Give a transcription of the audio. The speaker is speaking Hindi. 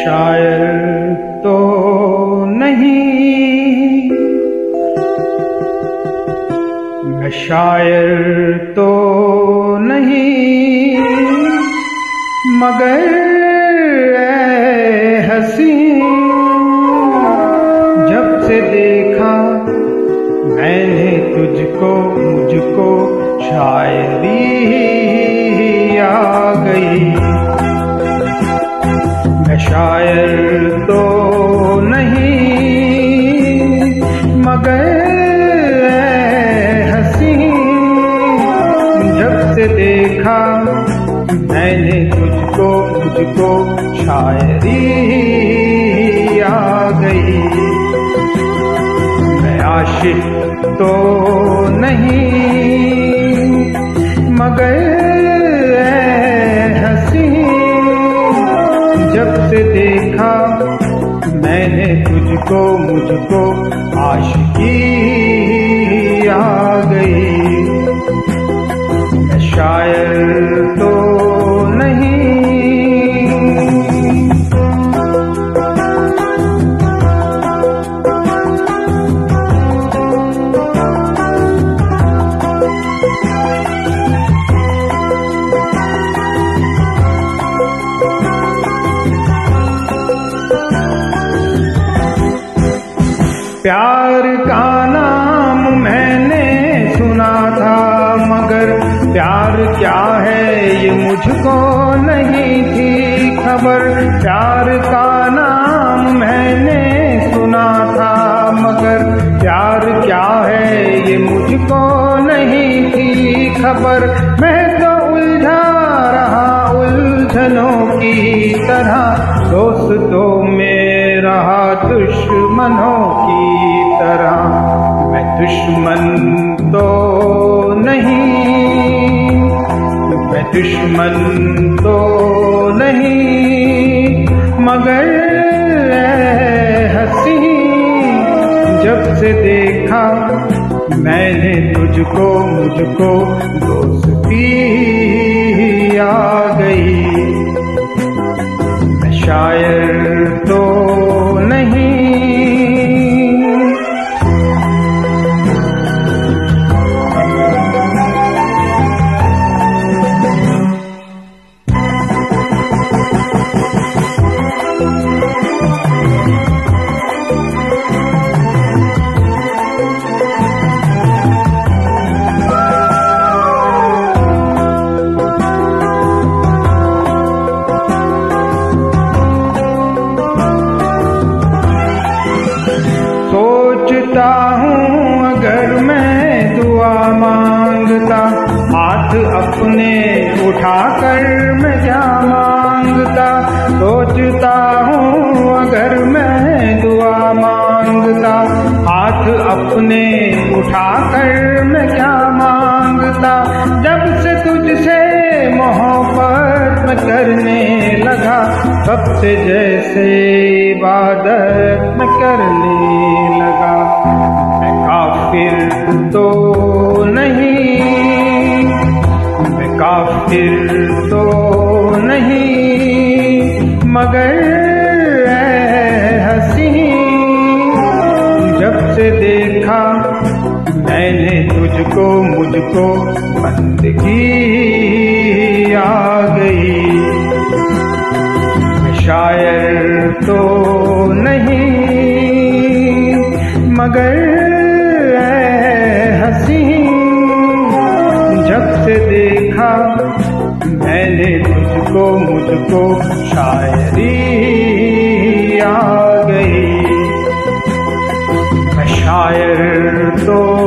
शायर तो नहीं, मैं शायर तो नहीं, मगर ऐ हंसी जब से देखा मैंने तुझको, मुझको शायरी आ गई। मैं शायर तो नहीं, मगर हंसी जब से देखा मैंने तुझको, मुझको शायरी आ गई। मैं आशिक तो नहीं, मगर हंसी जब से देखा मैंने तुझको, मुझको आशिकी आ गई। मैं शायर तो नहीं। प्यार का नाम मैंने सुना था, मगर प्यार क्या है ये मुझको नहीं थी खबर। प्यार का नाम मैंने सुना था, मगर प्यार क्या है ये मुझको नहीं थी खबर। मैं तो उलझा रहा उलझनों की तरह, दोस्तों में रहा दुश्मनों की तरह। मैं दुश्मन तो नहीं, मैं दुश्मन तो नहीं, मगर हंसी जब से देखा मैंने तुझको, मुझको दोस्ती आ गई। मैं शायर तो नहीं। सोचता हूँ अगर मैं दुआ मांगता, हाथ अपने उठाकर मैं क्या मांगता। सोचता हूँ अगर मैं दुआ मांगता, हाथ अपने उठाकर मैं क्या मांगता। जब से तुझसे मोहब्बत मैं करने लगा, तब से जैसे इबादत मैं करने लगा। मैं काफिर तो नहीं, मैं काफिर तो नहीं, मगर हंसी जब से देखा मैंने तुझको, मुझको बंदगी आ गई। मैं शायर तो नहीं, मगर हंसी जब से देखा मैंने तुझको, मुझको शायरी आ गई। मैं शायर तो